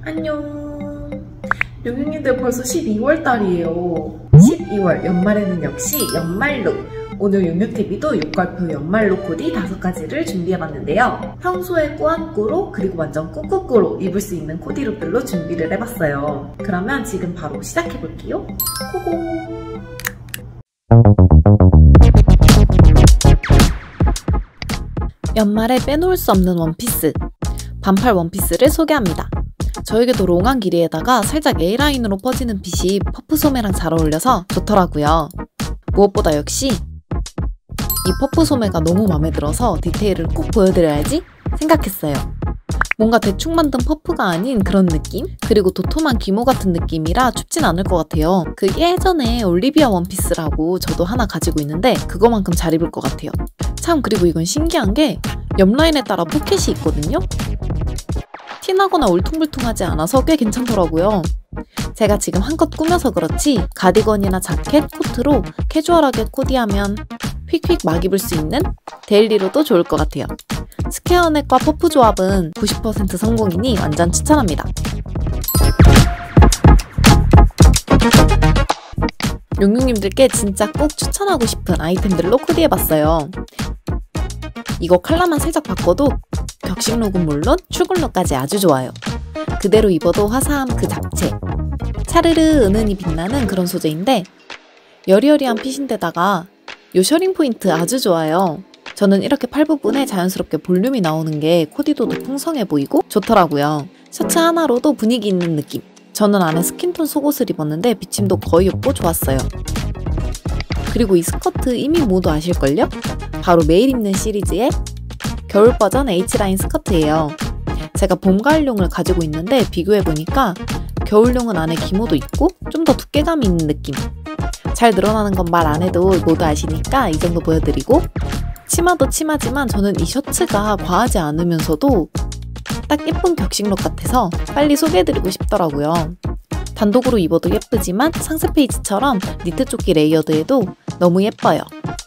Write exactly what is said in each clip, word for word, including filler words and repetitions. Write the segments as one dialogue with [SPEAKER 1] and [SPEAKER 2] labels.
[SPEAKER 1] 안녕. 용용님들 벌써 십이월 달이에요. 십이월 연말에는 역시 연말룩. 오늘 용용티비도 육갈표 연말룩 코디 다섯 가지를 준비해봤는데요. 평소에 꾸안꾸로 그리고 완전 꾸꾸꾸로 입을 수 있는 코디룩들로 준비를 해봤어요. 그러면 지금 바로 시작해볼게요. 고고! 연말에 빼놓을 수 없는 원피스, 반팔 원피스를 소개합니다. 저에게도 롱한 길이에다가 살짝 A라인으로 퍼지는 핏이 퍼프 소매랑 잘 어울려서 좋더라고요. 무엇보다 역시 이 퍼프 소매가 너무 마음에 들어서 디테일을 꼭 보여드려야지 생각했어요. 뭔가 대충 만든 퍼프가 아닌 그런 느낌? 그리고 도톰한 기모 같은 느낌이라 춥진 않을 것 같아요. 그 예전에 올리비아 원피스라고 저도 하나 가지고 있는데 그거만큼 잘 입을 것 같아요. 참, 그리고 이건 신기한 게 옆라인에 따라 포켓이 있거든요? 티나거나 울퉁불퉁하지 않아서 꽤 괜찮더라고요. 제가 지금 한껏 꾸며서 그렇지 가디건이나 자켓, 코트로 캐주얼하게 코디하면 휙휙 막 입을 수 있는 데일리로도 좋을 것 같아요. 스퀘어넥과 퍼프 조합은 구십 퍼센트 성공이니 완전 추천합니다. 용용님들께 진짜 꼭 추천하고 싶은 아이템들로 코디해봤어요. 이거 컬러만 살짝 바꿔도 격식룩은 물론 출근룩까지 아주 좋아요. 그대로 입어도 화사함 그 자체. 차르르 은은히 빛나는 그런 소재인데 여리여리한 핏인데다가 요 셔링 포인트 아주 좋아요. 저는 이렇게 팔 부분에 자연스럽게 볼륨이 나오는 게 코디도 더 풍성해 보이고 좋더라고요. 셔츠 하나로도 분위기 있는 느낌. 저는 안에 스킨톤 속옷을 입었는데 비침도 거의 없고 좋았어요. 그리고 이 스커트 이미 모두 아실걸요? 바로 매일 입는 시리즈의 겨울 버전 H라인 스커트예요. 제가 봄, 가을용을 가지고 있는데 비교해보니까 겨울용은 안에 기모도 있고 좀 더 두께감이 있는 느낌. 잘 늘어나는 건 말 안 해도 모두 아시니까 이 정도 보여드리고, 치마도 치마지만 저는 이 셔츠가 과하지 않으면서도 딱 예쁜 격식룩 같아서 빨리 소개해드리고 싶더라고요. 단독으로 입어도 예쁘지만 상세 페이지처럼 니트 조끼 레이어드에도 너무 예뻐요.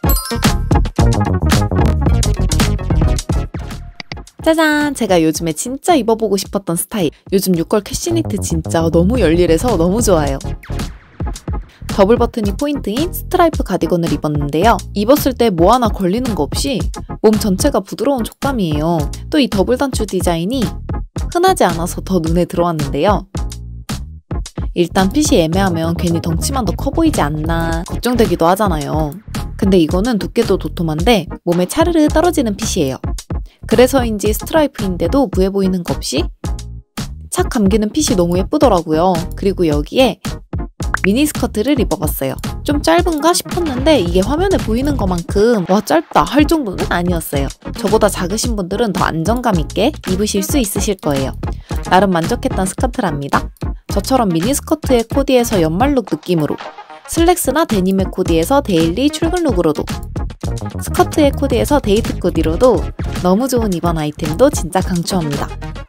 [SPEAKER 1] 짜잔! 제가 요즘에 진짜 입어보고 싶었던 스타일. 요즘 육걸 캐시니트 진짜 너무 열일해서 너무 좋아요. 더블 버튼이 포인트인 스트라이프 가디건을 입었는데요. 입었을 때 뭐 하나 걸리는 거 없이 몸 전체가 부드러운 촉감이에요. 또 이 더블 단추 디자인이 흔하지 않아서 더 눈에 들어왔는데요. 일단 핏이 애매하면 괜히 덩치만 더 커 보이지 않나 걱정되기도 하잖아요. 근데 이거는 두께도 도톰한데 몸에 차르르 떨어지는 핏이에요. 그래서인지 스트라이프인데도 부해 보이는 거 없이 착 감기는 핏이 너무 예쁘더라고요. 그리고 여기에 미니스커트를 입어봤어요. 좀 짧은가 싶었는데 이게 화면에 보이는 것만큼 와 짧다 할 정도는 아니었어요. 저보다 작으신 분들은 더 안정감 있게 입으실 수 있으실 거예요. 나름 만족했던 스커트랍니다. 저처럼 미니스커트의 코디에서 연말룩 느낌으로, 슬랙스나 데님의 코디에서 데일리 출근룩으로도, 스커트의 코디에서 데이트 코디로도 너무 좋은 이번 아이템도 진짜 강추합니다.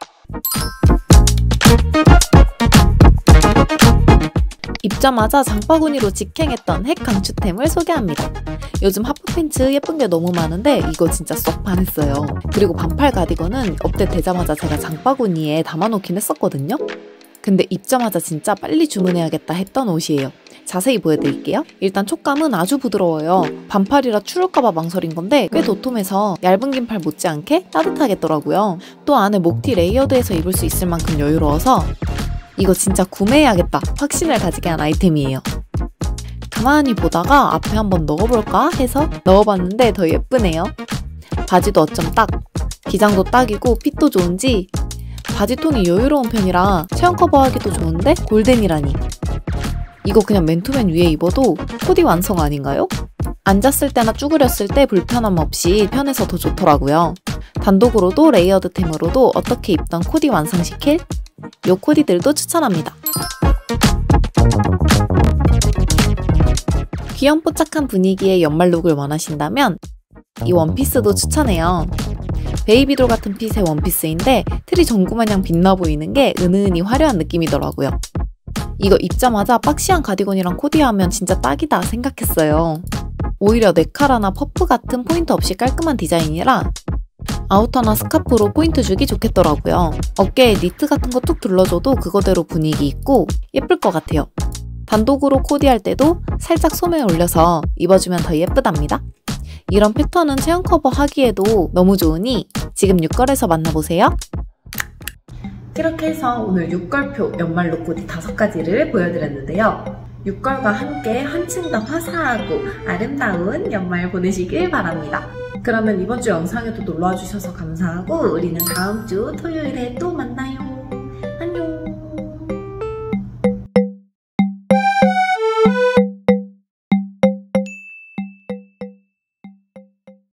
[SPEAKER 1] 입자마자 장바구니로 직행했던 핵 강추템을 소개합니다. 요즘 하프팬츠 예쁜 게 너무 많은데 이거 진짜 쏙 반했어요. 그리고 반팔 가디건은 업데이트 되자마자 제가 장바구니에 담아놓긴 했었거든요. 근데 입자마자 진짜 빨리 주문해야겠다 했던 옷이에요. 자세히 보여드릴게요. 일단 촉감은 아주 부드러워요. 반팔이라 추울까봐 망설인 건데 꽤 도톰해서 얇은 긴팔 못지않게 따뜻하겠더라고요. 또 안에 목티 레이어드해서 입을 수 있을 만큼 여유로워서 이거 진짜 구매해야겠다 확신을 가지게 한 아이템이에요. 가만히 보다가 앞에 한번 넣어볼까 해서 넣어봤는데 더 예쁘네요. 바지도 어쩜 딱, 기장도 딱이고 핏도 좋은지 바지 톤이 여유로운 편이라 체형 커버하기도 좋은데 골덴이라니. 이거 그냥 맨투맨 위에 입어도 코디 완성 아닌가요? 앉았을 때나 쭈그렸을 때 불편함 없이 편해서 더 좋더라고요. 단독으로도 레이어드템으로도 어떻게 입던 코디 완성시킬 요 코디들도 추천합니다. 귀염뽀짝한 분위기의 연말룩을 원하신다면 이 원피스도 추천해요. 베이비돌 같은 핏의 원피스인데 틀이 전구마냥 빛나 보이는 게 은은히 화려한 느낌이더라고요. 이거 입자마자 박시한 가디건이랑 코디하면 진짜 딱이다 생각했어요. 오히려 네카라나 퍼프 같은 포인트 없이 깔끔한 디자인이라 아우터나 스카프로 포인트 주기 좋겠더라고요. 어깨에 니트 같은 거 툭 둘러줘도 그거대로 분위기 있고 예쁠 것 같아요. 단독으로 코디할 때도 살짝 소매 올려서 입어주면 더 예쁘답니다. 이런 패턴은 체형 커버 하기에도 너무 좋으니 지금 육걸에서 만나보세요. 이렇게 해서 오늘 육걸표 연말 룩코디 다섯 가지를 보여드렸는데요. 육걸과 함께 한층 더 화사하고 아름다운 연말 보내시길 바랍니다. 그러면 이번 주 영상에도 놀러와 주셔서 감사하고 우리는 다음 주 토요일에 또 만나요.